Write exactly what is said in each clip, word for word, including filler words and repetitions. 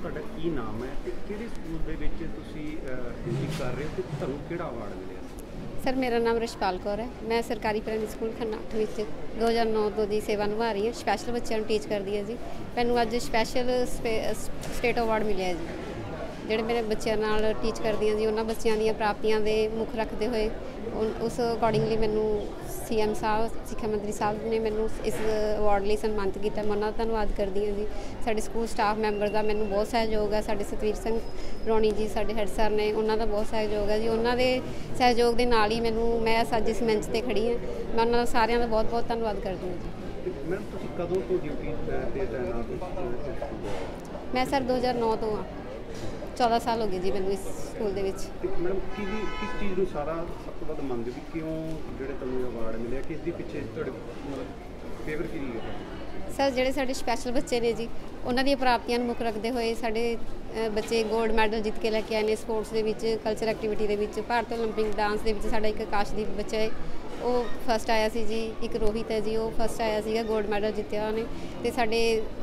ਤੁਹਾਡਾ ਕੀ ਨਾਮ ਹੈ ਤੇ ਕਿਹੜੇ ਸਕੂਲ ਦੇ ਵਿੱਚ ਤੁਸੀਂ ਡਿਊਟੀ ਕਰ ਰਹੇ ਹੋ ਤੇ ਤੁਹਾਨੂੰ ਕਿਹੜਾ ਅਵਾਰਡ ਮਿਲਿਆ? सर मेरा नाम रशपाल कौर है। मैं सरकारी प्राइमरी स्कूल खन्नाट में दो हज़ार नौ तो की सेवा निभा रही हूँ। स्पैशल बच्चों को टीच करती है जी। मैनू अज स्पैशल स्टेट अवार्ड मिले जी। ਜਿਹੜੇ ਮੇਰੇ ਬੱਚਿਆਂ ਨਾਲ ਟੀਚ ਕਰਦੀ ਹਾਂ ਜੀ ਉਹਨਾਂ ਬੱਚਿਆਂ ਦੀਆਂ ਪ੍ਰਾਪਤੀਆਂ ਦੇ ਮੁੱਖ ਰੱਖਦੇ ਹੋਏ ਉਸ ਅਕੋਰਡਿੰਗਲੀ ਮੈਨੂੰ ਸੀ ਐਮ ਸਾਹਿਬ ਸਿੱਖਿਆ ਮੰਤਰੀ ਸਾਹਿਬ ਨੇ ਮੈਨੂੰ ਇਸ ਅਵਾਰਡ ਲਈ ਸਨਮਾਨਿਤ ਕੀਤਾ। ਮੈਂ ਉਹਨਾਂ ਦਾ ਧੰਨਵਾਦ ਕਰਦੀ ਹਾਂ ਜੀ। ਸਾਡੇ ਸਕੂਲ ਸਟਾਫ ਮੈਂਬਰ ਦਾ ਮੈਨੂੰ ਬਹੁਤ ਸਹਿਯੋਗ ਹੈ। ਸਾਡੇ ਸਤਵੀਰ ਸਿੰਘ ਰੋਣੀ ਜੀ ਸਾਡੇ ਹੈਡ ਸਰ ਨੇ, ਉਹਨਾਂ ਦਾ ਬਹੁਤ ਸਹਿਯੋਗ ਹੈ ਜੀ। ਉਹਨਾਂ ਦੇ ਸਹਿਯੋਗ ਦੇ ਨਾਲ ਹੀ ਮੈਨੂੰ ਮੈਂ ਅੱਜ ਇਸ ਮੰਚ 'ਤੇ ਖੜੀ ਹਾਂ। ਮੈਂ ਉਹਨਾਂ ਦਾ ਸਾਰਿਆਂ ਦਾ ਬਹੁਤ ਬਹੁਤ ਧੰਨਵਾਦ ਕਰਦੀ ਹਾਂ ਜੀ। ਮੈਡਮ ਤੁਸੀਂ ਕਦੋਂ ਤੋਂ ਡਿਊਟੀ ਤੇ ਤੈਨਾਤ? ਮੈਂ ਸਰ ਦੋ ਹਜ਼ਾਰ ਨੌ ਤੋਂ ਹਾਂ। चौदह साल हो गए जी मैंने इस स्कूल ਦੇ ਵਿੱਚ। ਮੈਡਮ ਕੀ ਕਿਸ ਚੀਜ਼ ਨੂੰ ਸਾਰਾ ਸਭ ਤੋਂ ਵੱਧ ਮੰਨਦੇ ਹੋ ਵੀ ਕਿਉਂ ਜਿਹੜੇ ਤੁਹਾਨੂੰ ਅਵਾਰਡ ਮਿਲਿਆ, ਕਿਸ ਦੇ ਪਿੱਛੇ ਤੁਹਾਡੇ ਮਤਲਬ ਫੇਵਰ ਕੀ ਹੈ? ਸਰ ਜਿਹੜੇ ਸਾਡੇ ਸਪੈਸ਼ਲ ਬੱਚੇ ਨੇ ਜੀ ਉਹਨਾਂ ਦੀਆਂ ਪ੍ਰਾਪਤੀਆਂ ਨੂੰ ਮੁੱਖ ਰੱਖਦੇ ਹੋਏ ਸਾਡੇ ਬੱਚੇ ਗੋਲਡ ਮੈਡਲ ਜਿੱਤ ਕੇ ਲੈ ਕੇ ਆਏ ਨੇ ਸਪੋਰਟਸ ਦੇ ਵਿੱਚ, ਕਲਚਰ ਐਕਟੀਵਿਟੀ ਦੇ ਵਿੱਚ। ਭਾਰਤ ਓਲੰਪਿਕ ਡਾਂਸ ਦੇ ਵਿੱਚ ਸਾਡਾ ਇੱਕ ਆਕਾਸ਼ਦੀਪ ਬੱਚਾ ਹੈ, ਉਹ ਫਸਟ ਆਇਆ ਸੀ ਜੀ। ਇੱਕ ਰੋਹਿਤ ਹੈ ਜੀ, ਉਹ ਫਸਟ ਆਇਆ ਸੀਗਾ, ਗੋਲਡ ਮੈਡਲ ਜਿੱਤਿਆ ਉਹਨੇ। ਅਤੇ ਸਾਡੇ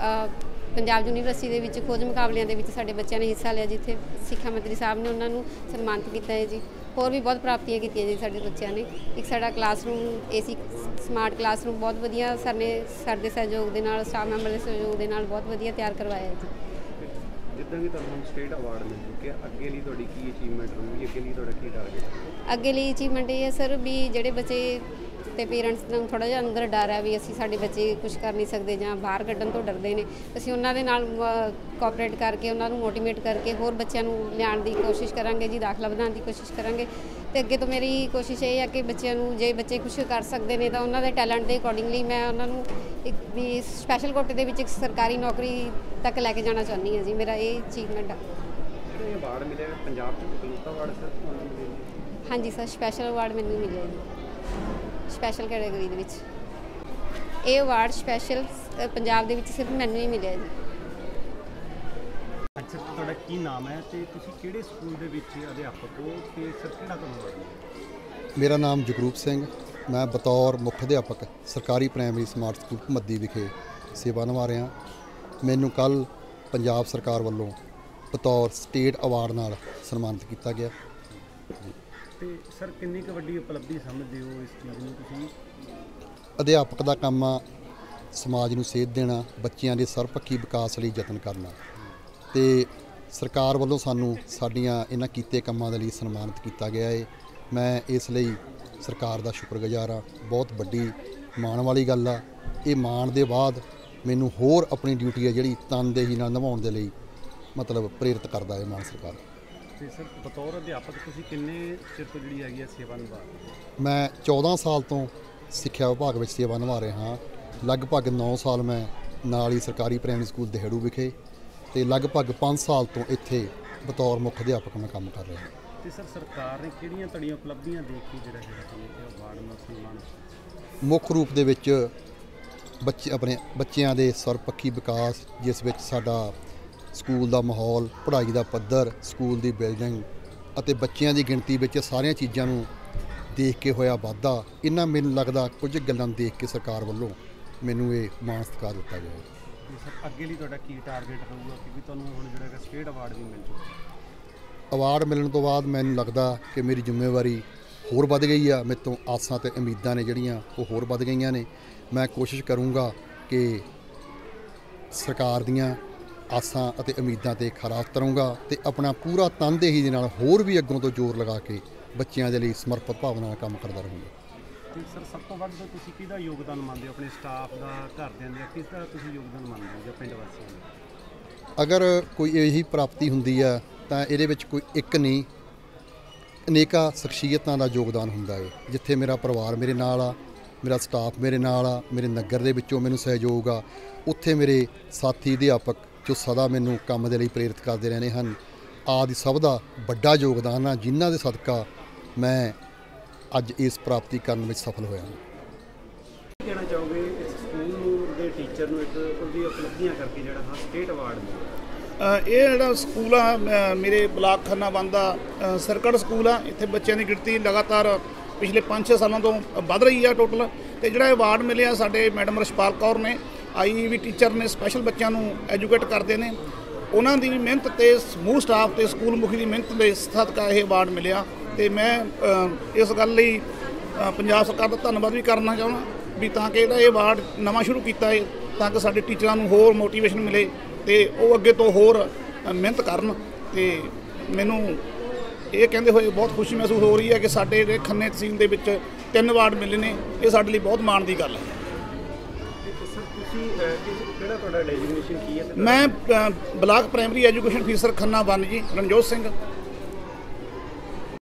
ਪੰਜਾਬ ਯੂਨੀਵਰਸਿਟੀ ਦੇ ਵਿੱਚ ਖੋਜ ਮੁਕਾਬਲਿਆਂ ਦੇ ਵਿੱਚ ਸਾਡੇ ਬੱਚਿਆਂ ਨੇ ਹਿੱਸਾ ਲਿਆ, ਜਿੱਥੇ ਸਿੱਖਿਆ ਮੰਤਰੀ ਸਾਹਿਬ ਨੇ ਉਹਨਾਂ ਨੂੰ ਸਨਮਾਨਿਤ ਕੀਤਾ ਹੈ ਜੀ। ਹੋਰ ਵੀ ਬਹੁਤ ਪ੍ਰਾਪਤੀਆਂ ਕੀਤੀਆਂ ਜੀ ਸਾਡੇ ਬੱਚਿਆਂ ਨੇ। ਇੱਕ ਸਾਡਾ ਕਲਾਸਰੂਮ ਏ ਸੀ ਸਮਾਰਟ ਕਲਾਸਰੂਮ ਬਹੁਤ ਵਧੀਆ ਸਰ ਨੇ ਸਾਡੇ ਸਹਿਯੋਗ ਦੇ ਨਾਲ, ਸਟਾਫ ਮੈਂਬਰ ਦੇ ਸਹਿਯੋਗ ਦੇ ਨਾਲ ਬਹੁਤ ਵਧੀਆ ਤਿਆਰ ਕਰਵਾਇਆ ਜੀ। ਜਿੱਦਾਂ ਕਿ ਤੁਹਾਨੂੰ ਸਟੇਟ ਅਵਾਰਡ ਮਿਲ ਚੁੱਕਿਆ, ਅੱਗੇ ਲਈ ਤੁਹਾਡੀ ਕੀ ਅਚੀਵਮੈਂਟ ਰਹੂਗੀ? ਅੱਗੇ ਲਈ ਤੁਹਾਡਾ ਕੀ ਟਾਰਗੇਟ ਹੈ? ਅੱਗੇ ਲਈ ਅਚੀਵਮੈਂਟ ਇਹ ਹੈ ਸਰ ਵੀ ਜਿਹੜੇ ਬੱਚੇ ਅਤੇ ਪੇਰੈਂਟਸ ਨੂੰ ਥੋੜ੍ਹਾ ਜਿਹਾ ਅੰਦਰ ਡਰ ਹੈ ਵੀ ਅਸੀਂ ਸਾਡੇ ਬੱਚੇ ਕੁਛ ਕਰ ਨਹੀਂ ਸਕਦੇ ਜਾਂ ਬਾਹਰ ਕੱਢਣ ਤੋਂ ਡਰਦੇ ਨੇ, ਅਸੀਂ ਉਹਨਾਂ ਦੇ ਨਾਲ ਕੋਆਪਰੇਟ ਕਰਕੇ ਉਹਨਾਂ ਨੂੰ ਮੋਟੀਵੇਟ ਕਰਕੇ ਹੋਰ ਬੱਚਿਆਂ ਨੂੰ ਲਿਆਉਣ ਦੀ ਕੋਸ਼ਿਸ਼ ਕਰਾਂਗੇ ਜੀ, ਦਾਖਲਾ ਵਧਾਉਣ ਦੀ ਕੋਸ਼ਿਸ਼ ਕਰਾਂਗੇ। ਅਤੇ ਅੱਗੇ ਤੋਂ ਮੇਰੀ ਕੋਸ਼ਿਸ਼ ਇਹ ਹੈ ਕਿ ਬੱਚਿਆਂ ਨੂੰ ਜੇ ਬੱਚੇ ਕੁਛ ਕਰ ਸਕਦੇ ਨੇ ਤਾਂ ਉਹਨਾਂ ਦੇ ਟੈਲੈਂਟ ਦੇ ਅਕੋਰਡਿੰਗਲੀ ਮੈਂ ਉਹਨਾਂ ਨੂੰ ਇੱਕ ਵੀ ਸਪੈਸ਼ਲ ਕੋਟੇ ਦੇ ਵਿੱਚ ਇੱਕ ਸਰਕਾਰੀ ਨੌਕਰੀ ਤੱਕ ਲੈ ਕੇ ਜਾਣਾ ਚਾਹੁੰਦੀ ਹਾਂ ਜੀ। ਮੇਰਾ ਇਹ ਅਚੀਵਮੈਂਟ ਆ। ਜਿਹੜਾ ਅਵਾਰਡ ਮਿਲਿਆ ਪੰਜਾਬ 'ਚ ਇਕਲੌਤਾ ਅਵਾਰਡ ਸਰ ਤੁਹਾਨੂੰ ਮਿਲਿਆ? ਹਾਂਜੀ ਸਰ, ਸਪੈਸ਼ਲ ਅਵਾਰਡ ਮੈਨੂੰ ਮਿਲਿਆ ਜੀ ਸਪੈਸ਼ਲ ਕੈਟਾਗਰੀ ਦੇ ਵਿੱਚ। ਇਹ ਅਵਾਰਡ ਸਪੈਸ਼ਲ ਪੰਜਾਬ ਦੇ ਵਿੱਚ ਸਿਰਫ ਮੈਨੂੰ ਹੀ ਮਿਲਿਆ ਜੀ। ਅੱਛਾ, ਤੁਹਾਡਾ ਕੀ ਨਾਮ ਹੈ ਤੇ ਤੁਸੀਂ ਕਿਹੜੇ ਸਕੂਲ ਦੇ ਵਿੱਚ ਅਧਿਆਪਕ ਹੋ ਤੇ ਸਰ ਕਿਹੜਾ ਤੁਹਾਨੂੰ ਅਵਾਰਡ ਮਿਲਿਆ? ਮੇਰਾ ਨਾਮ ਜਗਰੂਪ ਸਿੰਘ, ਮੈਂ ਬਤੌਰ ਮੁੱਖ ਅਧਿਆਪਕ ਸਰਕਾਰੀ ਪ੍ਰਾਇਮਰੀ ਸਮਾਰਟ ਸਕੂਲ ਭਮੱਦੀ ਵਿਖੇ ਸੇਵਾ ਨਿਭਾ ਰਿਹਾ। ਮੈਨੂੰ ਕੱਲ੍ਹ ਪੰਜਾਬ ਸਰਕਾਰ ਵੱਲੋਂ ਬਤੌਰ ਸਟੇਟ ਅਵਾਰਡ ਨਾਲ ਸਨਮਾਨਿਤ ਕੀਤਾ ਗਿਆ। ਤੇ ਸਰ ਕਿੰਨੀ ਕੁ ਵੱਡੀ ਉਪਲਬਧੀ ਸਮਝਦੇ ਹੋ ਇਸ ਚੀਜ਼ ਨੂੰ ਤੁਸੀਂ? ਅਧਿਆਪਕ ਦਾ ਕੰਮ ਆ ਸਮਾਜ ਨੂੰ ਸੇਧ ਦੇਣਾ, ਬੱਚਿਆਂ ਦੇ ਸਰਬਪੱਖੀ ਵਿਕਾਸ ਲਈ ਯਤਨ ਕਰਨਾ, ਤੇ ਸਰਕਾਰ ਵੱਲੋਂ ਸਾਨੂੰ ਸਾਡੀਆਂ ਇਹਨਾਂ ਕੀਤੇ ਕੰਮਾਂ ਦੇ ਲਈ ਸਨਮਾਨਿਤ ਕੀਤਾ ਗਿਆ ਹੈ। ਮੈਂ ਇਸ ਲਈ ਸਰਕਾਰ ਦਾ ਸ਼ੁਕਰਗੁਜ਼ਾਰ ਹਾਂ। ਬਹੁਤ ਵੱਡੀ ਮਾਣ ਵਾਲੀ ਗੱਲ ਆ। ਇਹ ਮਾਣ ਦੇ ਬਾਅਦ ਮੈਨੂੰ ਹੋਰ ਆਪਣੀ ਡਿਊਟੀ ਹੈ ਜਿਹੜੀ ਤਨਦੇਹੀ ਨਾਲ ਨਿਭਾਉਣ ਦੇ ਲਈ ਮਤਲਬ ਪ੍ਰੇਰਿਤ ਕਰਦਾ ਹੈ ਮਾਣ ਸਰਕਾਰ। ਤੇ ਸਰ ਬਤੌਰ ਅਧਿਆਪਕ ਤੁਸੀਂ ਕਿੰਨੇ ਚਿਰ ਤੋਂ ਜਿਹੜੀ ਹੈਗੀ ਹੈ ਸੇਵਾ ਨਿਭਾ ਰਹੇ ਹੋ? ਮੈਂ ਚੌਦਾਂ ਸਾਲ ਤੋਂ ਸਿੱਖਿਆ ਵਿਭਾਗ ਵਿੱਚ ਸੇਵਾ ਨਿਭਾ ਰਿਹਾ ਹਾਂ। ਲਗਭਗ ਨੌ ਸਾਲ ਮੈਂ ਨਾਲ ਹੀ ਸਰਕਾਰੀ ਪ੍ਰਾਇਮਰੀ ਸਕੂਲ ਦੇਹੜੂ ਵਿਖੇ ਅਤੇ ਲਗਭਗ ਪੰਜ ਸਾਲ ਤੋਂ ਇੱਥੇ ਬਤੌਰ ਮੁੱਖ ਅਧਿਆਪਕ ਮੈਂ ਕੰਮ ਕਰ ਰਿਹਾ। ਤੇ ਸਰ ਸਰਕਾਰ ਨੇ ਕਿਹੜੀਆਂ ਤੁਹਾਡੀਆਂ ਉਪਲਬਧੀਆਂ ਦੇਖ ਕੇ ਜਿਹੜਾ ਜਿਹੜਾ ਤੁਹਾਨੂੰ ਅਵਾਰਡ ਨਾਲ ਸਨਮਾਨਿਤ? ਮੁੱਖ ਰੂਪ ਦੇ ਵਿੱਚ ਬੱਚੇ ਆਪਣੇ ਬੱਚਿਆਂ ਦੇ ਸਰਬਪੱਖੀ ਵਿਕਾਸ, ਜਿਸ ਵਿੱਚ ਸਾਡਾ ਸਕੂਲ ਦਾ ਮਾਹੌਲ, ਪੜ੍ਹਾਈ ਦਾ ਪੱਧਰ, ਸਕੂਲ ਦੀ ਬਿਲਡਿੰਗ ਅਤੇ ਬੱਚਿਆਂ ਦੀ ਗਿਣਤੀ ਵਿੱਚ ਸਾਰੀਆਂ ਚੀਜ਼ਾਂ ਨੂੰ ਦੇਖ ਕੇ ਹੋਇਆ ਵਾਧਾ। ਇਹਨਾਂ ਮੈਨੂੰ ਲੱਗਦਾ ਕੁਝ ਗੱਲਾਂ ਦੇਖ ਕੇ ਸਰਕਾਰ ਵੱਲੋਂ ਮੈਨੂੰ ਇਹ ਮਾਣ ਸਤਿਕਾਰ ਦਿੱਤਾ ਗਿਆ ਹੈ। ਸਰ ਅੱਗੇ ਲਈ ਤੁਹਾਡਾ ਕੀ ਟਾਰਗੇਟ ਰਹੂਗਾ ਕਿਉਂਕਿ ਤੁਹਾਨੂੰ ਹੁਣ ਜਿਹੜਾ ਹੈਗਾ ਸਟੇਟ ਅਵਾਰਡ ਵੀ ਮਿਲ ਚੁੱਕਾ? ਅਵਾਰਡ ਮਿਲਣ ਤੋਂ ਬਾਅਦ ਮੈਨੂੰ ਲੱਗਦਾ ਕਿ ਮੇਰੀ ਜ਼ਿੰਮੇਵਾਰੀ ਹੋਰ ਵੱਧ ਗਈ ਆ। ਮੇਰੇ ਤੋਂ ਆਸਾਂ ਅਤੇ ਉਮੀਦਾਂ ਨੇ ਜਿਹੜੀਆਂ ਉਹ ਹੋਰ ਵੱਧ ਗਈਆਂ ਨੇ। ਮੈਂ ਕੋਸ਼ਿਸ਼ ਕਰੂੰਗਾ ਕਿ ਸਰਕਾਰ ਦੀਆਂ ਆਸਾਂ ਅਤੇ ਉਮੀਦਾਂ 'ਤੇ ਖਰਾ ਉਤਰੂੰਗਾ ਅਤੇ ਆਪਣਾ ਪੂਰਾ ਤਨਦੇਹੀ ਦੇ ਨਾਲ ਹੋਰ ਵੀ ਅੱਗੋਂ ਤੋਂ ਜ਼ੋਰ ਲਗਾ ਕੇ ਬੱਚਿਆਂ ਦੇ ਲਈ ਸਮਰਪਿਤ ਭਾਵਨਾ ਨਾਲ ਕੰਮ ਕਰਦਾ ਰਹੂੰਗਾ। ਤੇ ਸਰ ਸਭ ਤੋਂ ਵੱਧ ਤੁਸੀਂ ਕਿਹਦਾ ਯੋਗਦਾਨ ਮੰਨਦੇ ਹੋ? ਆਪਣੇ ਸਟਾਫ ਦਾ, ਘਰਦਿਆਂ ਦਾ, ਕਿਸ ਦਾ ਤੁਸੀਂ ਯੋਗਦਾਨ ਮੰਨਦੇ ਹੋ ਜਾਂ ਪਿੰਡ ਵਾਸੀਆਂ ਦਾ? ਅਗਰ ਕੋਈ ਇਹੀ ਪ੍ਰਾਪਤੀ ਹੁੰਦੀ ਆ ਤਾਂ ਇਹਦੇ ਵਿੱਚ ਕੋਈ ਇੱਕ ਨਹੀਂ, ਅਨੇਕਾਂ ਸ਼ਖਸੀਅਤਾਂ ਦਾ ਯੋਗਦਾਨ ਹੁੰਦਾ ਹੈ। ਜਿੱਥੇ ਮੇਰਾ ਪਰਿਵਾਰ ਮੇਰੇ ਨਾਲ ਆ, ਮੇਰਾ ਸਟਾਫ ਮੇਰੇ ਨਾਲ ਆ, ਮੇਰੇ ਨਗਰ ਦੇ ਵਿੱਚੋਂ ਮੈਨੂੰ ਸਹਿਯੋਗ ਆ, ਉੱਥੇ ਮੇਰੇ ਸਾਥੀ ਅਧਿਆਪਕ ਜੋ ਸਦਾ ਮੈਨੂੰ ਕੰਮ ਦੇ ਲਈ ਪ੍ਰੇਰਿਤ ਕਰਦੇ ਰਹਿੰਦੇ ਹਨ, ਆਦਿ ਸਭ ਦਾ ਵੱਡਾ ਯੋਗਦਾਨ ਆ, ਜਿਨ੍ਹਾਂ ਦੇ ਸਦਕਾ ਮੈਂ ਅੱਜ ਇਸ ਪ੍ਰਾਪਤੀ ਕਰਨ ਵਿੱਚ ਸਫਲ ਹੋਇਆ ਹਾਂ। ਕੀ ਕਹਿਣਾ ਚਾਹੋਗੇ ਇਸ ਸਕੂਲ ਦੇ ਟੀਚਰ ਨੂੰ ਇੱਕ ਉਹਦੀ ਉਪਲਬਧੀਆਂ ਕਰਕੇ ਜਿਹੜਾ ਹਾਂ ਸਟੇਟ ਅਵਾਰਡ ਮਿਲਿਆ? ਇਹ ਜਿਹੜਾ ਸਕੂਲ ਆ ਮੇਰੇ ਬਲਾਕ ਖੰਨਾਬੰਦ ਦਾ ਸਰਕਟ ਸਕੂਲ ਆ। ਇੱਥੇ ਬੱਚਿਆਂ ਦੀ ਗਿਣਤੀ ਲਗਾਤਾਰ ਪਿਛਲੇ ਪੰਜ ਛੇ ਸਾਲਾਂ ਤੋਂ ਵੱਧ ਰਹੀ ਆ ਟੋਟਲ। ਅਤੇ ਜਿਹੜਾ ਅਵਾਰਡ ਮਿਲਿਆ ਸਾਡੇ ਮੈਡਮ ਰਸ਼ਪਾਲ ਕੌਰ ਨੇ, ਆਈ ਵੀ ਟੀਚਰ ਨੇ, ਸਪੈਸ਼ਲ ਬੱਚਿਆਂ ਨੂੰ ਐਜੂਕੇਟ ਕਰਦੇ ਨੇ। ਉਹਨਾਂ ਦੀ ਮਿਹਨਤ ਤੇ ਸਮੂਹ ਸਟਾਫ ਤੇ ਸਕੂਲ ਮੁਖੀ ਦੀ ਮਿਹਨਤ ਦੇ ਸਦਕਾ ਇਹ ਅਵਾਰਡ ਮਿਲਿਆ ਤੇ ਮੈਂ ਅ, ਇਸ ਗੱਲ ਲਈ ਅ, ਪੰਜਾਬ ਸਰਕਾਰ ਦਾ ਧੰਨਵਾਦ ਵੀ ਕਰਨਾ ਚਾਹੁੰਦਾ ਵੀ ਤਾਂ ਕਿ ਜਿਹੜਾ ਇਹ ਅਵਾਰਡ ਨਵਾਂ ਸ਼ੁਰੂ ਕੀਤਾ ਹੈ ਤਾਂ ਕਿ ਸਾਡੇ ਟੀਚਰਾਂ ਨੂੰ ਹੋਰ ਮੋਟੀਵੇਸ਼ਨ ਮਿਲੇ ਤੇ ਉਹ ਅੱਗੇ ਤੋਂ ਹੋਰ ਅ, ਮਿਹਨਤ ਕਰਨ। ਤੇ ਮੈਨੂੰ ਇਹ ਕਹਿੰਦੇ ਹੋਏ ਬਹੁਤ ਖੁਸ਼ੀ ਮਹਿਸੂਸ ਹੋ ਰਹੀ ਹੈ ਕਿ ਸਾਡੇ ਜਿਹੜੇ ਖੰਨੇ ਤਹਿਸੀਲ ਦੇ ਵਿੱਚ ਤਿੰਨ ਅਵਾਰਡ ਮਿਲੇ ਨੇ, ਇਹ ਸਾਡੇ ਲਈ ਬਹੁਤ ਮਾਣ ਦੀ ਗੱਲ ਹੈ। ਸਰ ਤੁਸੀਂ ਅਹ, ਕਿਸ- ਕਿਹੜਾ ਤੁਹਾਡਾ ਡੈਜ਼ਿਗਨੇਸ਼ਨ ਕੀ ਹੈ ਤੇ ਮੈਂ ਅ, block primary education officer Khanna one ਜੀ ਰਣਜੋਤ ਸਿੰਘ